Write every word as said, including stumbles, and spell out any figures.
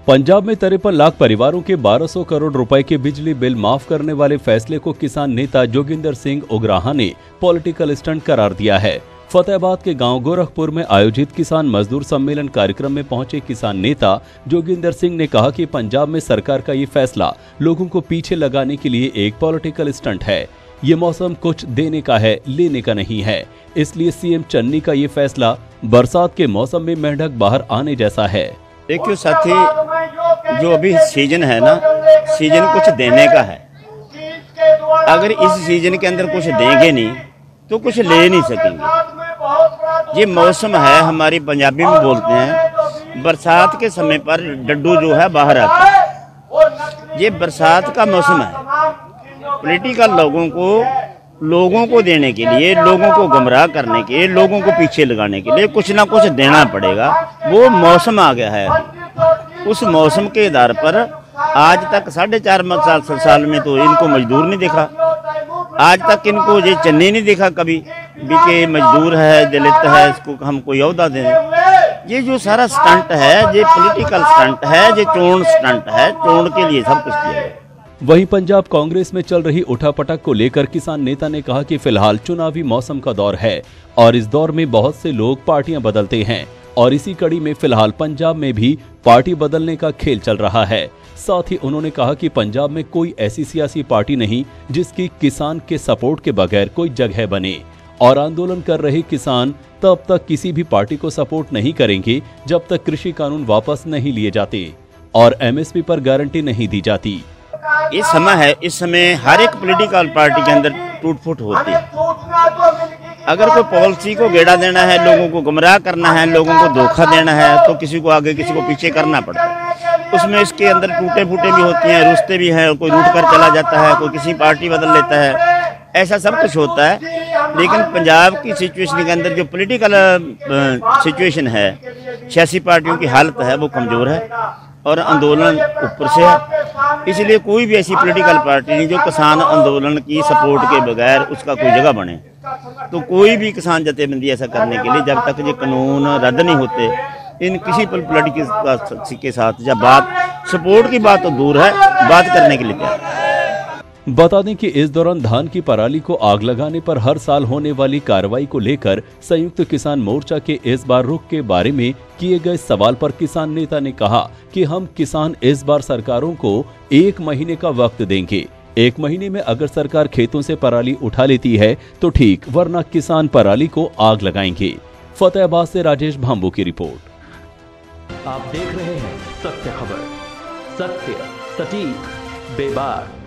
पंजाब में तिरपन लाख परिवारों के बारह सौ करोड़ रुपए के बिजली बिल माफ करने वाले फैसले को किसान नेता जोगिंदर सिंह उग्राहा ने पॉलिटिकल स्टंट करार दिया है। फतेहाबाद के गांव गोरखपुर में आयोजित किसान मजदूर सम्मेलन कार्यक्रम में पहुंचे किसान नेता जोगिंदर सिंह ने कहा कि पंजाब में सरकार का ये फैसला लोगों को पीछे लगाने के लिए एक पॉलिटिकल स्टंट है। ये मौसम कुछ देने का है, लेने का नहीं है। इसलिए सीएम चन्नी का ये फैसला बरसात के मौसम में मेंढक बाहर आने जैसा है। देखियो साथी, जो अभी सीजन है ना, सीजन कुछ देने का है। अगर इस सीजन के अंदर कुछ देंगे नहीं तो कुछ ले नहीं सकेंगे। ये मौसम है, हमारी पंजाबी में बोलते हैं, बरसात के समय पर डड्डू जो है बाहर आता है। ये बरसात का मौसम है। पॉलिटिकल लोगों को लोगों को देने के लिए, लोगों को गुमराह करने के लिए, लोगों को पीछे लगाने के लिए कुछ ना कुछ देना पड़ेगा। वो मौसम आ गया है। उस मौसम के आधार पर आज तक साढ़े चार साल साल में तो इनको मजदूर नहीं दिखा। आज तक इनको ये चन्नी नहीं दिखा कभी भी कि मजदूर है, दलित है, इसको हम कोई ओहदा दें। ये जो सारा स्टंट है, ये पॉलिटिकल स्टंट है, ये चोण स्टंट है। चोण के लिए सब कुछ किया है। वहीं पंजाब कांग्रेस में चल रही उठापटक को लेकर किसान नेता ने कहा कि फिलहाल चुनावी मौसम का दौर है और इस दौर में बहुत से लोग पार्टियां बदलते हैं और इसी कड़ी में फिलहाल पंजाब में भी पार्टी बदलने का खेल चल रहा है। साथ ही उन्होंने कहा कि पंजाब में कोई ऐसी सियासी पार्टी नहीं जिसकी किसान के सपोर्ट के बगैर कोई जगह बने और आंदोलन कर रहे किसान तब तक किसी भी पार्टी को सपोर्ट नहीं करेंगे जब तक कृषि कानून वापस नहीं लिए जाते और एमएसपी पर गारंटी नहीं दी जाती। इस समय है, इस समय हर एक पॉलिटिकल पार्टी के अंदर टूट फूट होती है। अगर कोई पॉलिसी को गेड़ा देना है, लोगों को गुमराह करना है, लोगों को धोखा देना है, तो किसी को आगे किसी को पीछे करना पड़ता है। उसमें इसके अंदर टूटे फूटे भी होती हैं, रुस्ते भी हैं, कोई रूठ कर चला जाता है, कोई किसी पार्टी बदल लेता है, ऐसा सब कुछ होता है। लेकिन पंजाब की सिचुएशन के अंदर जो पॉलिटिकल सिचुएशन है, सियासी पार्टियों की हालत है वो कमज़ोर है और आंदोलन ऊपर से है। इसलिए कोई भी ऐसी पॉलिटिकल पार्टी नहीं जो किसान आंदोलन की सपोर्ट के बगैर उसका कोई जगह बने। तो कोई भी किसान जथेबंदी ऐसा करने के लिए जब तक ये कानून रद्द नहीं होते, इन किसी पॉलिटिकल के साथ जब बात सपोर्ट की बात तो दूर है, बात करने के लिए तैयार है। बता दें कि इस दौरान धान की पराली को आग लगाने पर हर साल होने वाली कार्रवाई को लेकर संयुक्त किसान मोर्चा के इस बार रुख के बारे में किए गए सवाल पर किसान नेता ने कहा कि हम किसान इस बार सरकारों को एक महीने का वक्त देंगे। एक महीने में अगर सरकार खेतों से पराली उठा लेती है तो ठीक, वरना किसान पराली को आग लगाएंगे। फतेहाबाद से राजेश भांबू की रिपोर्ट। आप देख रहे हैं सत्य खबर, सत्य सटीक बेबाक।